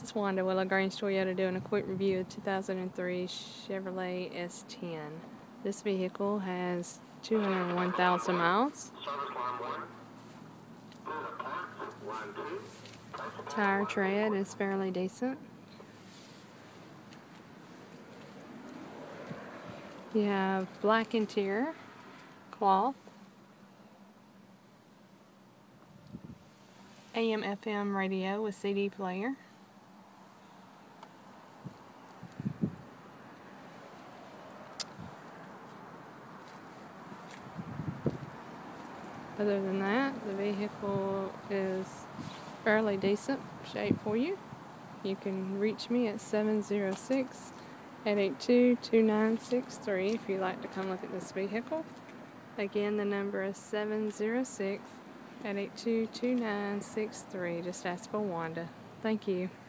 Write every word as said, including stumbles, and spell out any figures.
it's Wanda, Willow Grange Toyota, doing a quick review of two thousand three Chevrolet S ten. This vehicle has two hundred one thousand miles. Tire tread is fairly decent. You have black interior, cloth, A M F M radio with C D player. Other than that, the vehicle is fairly decent shape for you. You can reach me at seven zero six, eight eight two, two nine six three if you'd like to come look at this vehicle. Again, the number is seven zero six, eight eight two, two nine six three. Just ask for Wanda. Thank you.